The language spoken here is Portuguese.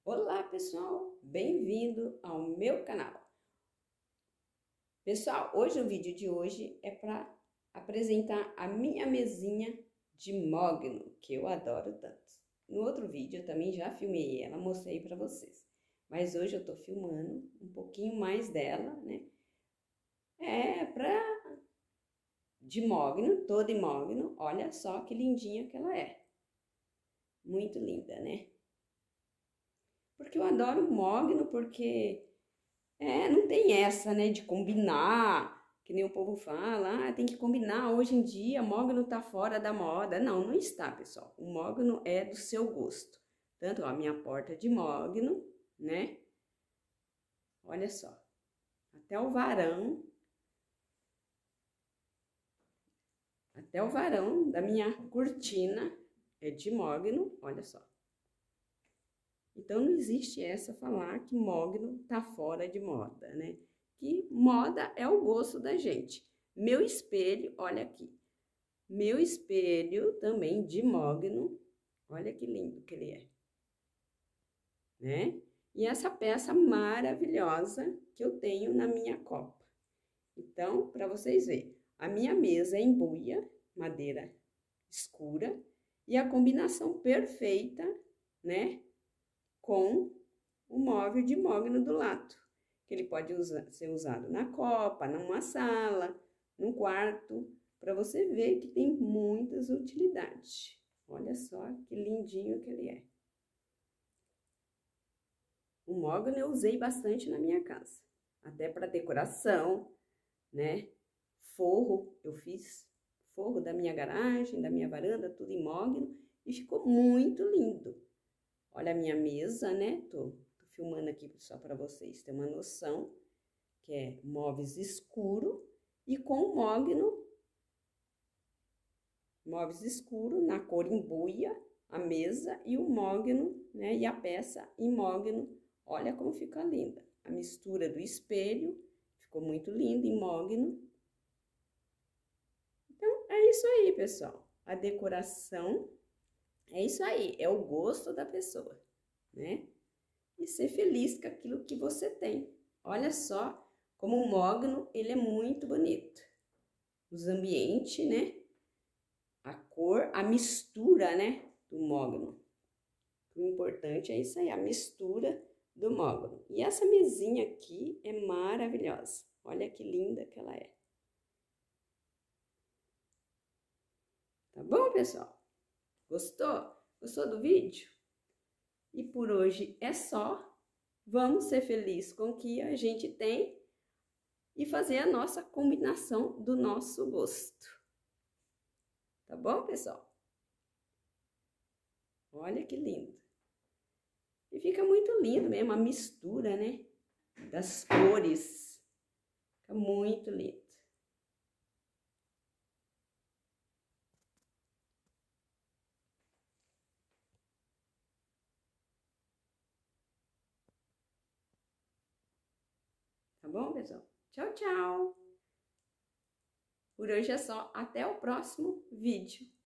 Olá pessoal, bem-vindo ao meu canal. Pessoal, hoje o vídeo de hoje é para apresentar a minha mesinha de mogno, que eu adoro tanto. No outro vídeo eu também já filmei ela, mostrei para vocês. Mas hoje eu tô filmando um pouquinho mais dela, né? De mogno, toda em mogno. Olha só que lindinha que ela é. Muito linda, né? Porque eu adoro mogno, porque não tem essa, né, de combinar, que nem o povo fala, tem que combinar, hoje em dia mogno tá fora da moda. Não, não está, pessoal. O mogno é do seu gosto. Tanto, ó, a minha porta de mogno, né? Olha só. Até o varão da minha cortina é de mogno, olha só. Então, não existe essa falar que mogno tá fora de moda, né? Que moda é o gosto da gente. Meu espelho, olha aqui. Meu espelho também de mogno. Olha que lindo que ele é. Né? E essa peça maravilhosa que eu tenho na minha copa. Então, para vocês verem, a minha mesa é em buia, madeira escura, e a combinação perfeita, né? Com o móvel de mogno do lado, que ele pode ser usado na copa, numa sala, num quarto, para você ver que tem muitas utilidades. Olha só que lindinho que ele é. O mogno eu usei bastante na minha casa, até para decoração, né? Forro, eu fiz forro da minha garagem, da minha varanda, tudo em mogno, e ficou muito lindo. Olha a minha mesa, né? Tô filmando aqui só para vocês terem uma noção, que é móveis escuro e com móveis escuro na cor em buia, a mesa e o mogno, né? E a peça em mogno. Olha como fica linda. A mistura do espelho ficou muito linda em mogno. Então, é isso aí, pessoal. A decoração é isso aí, é o gosto da pessoa, né? E ser feliz com aquilo que você tem. Olha só como o mogno, ele é muito bonito. Os ambientes, né? A cor, a mistura, né? Do mogno. O importante é isso aí, a mistura do mogno. E essa mesinha aqui é maravilhosa. Olha que linda que ela é. Tá bom, pessoal? Gostou? Gostou do vídeo? E por hoje é só. Vamos ser felizes com o que a gente tem e fazer a nossa combinação do nosso gosto. Tá bom, pessoal? Olha que lindo. E fica muito lindo mesmo, a mistura, né? Das cores. Fica muito lindo. Tá bom, pessoal? Tchau, tchau! Por hoje é só. Até o próximo vídeo.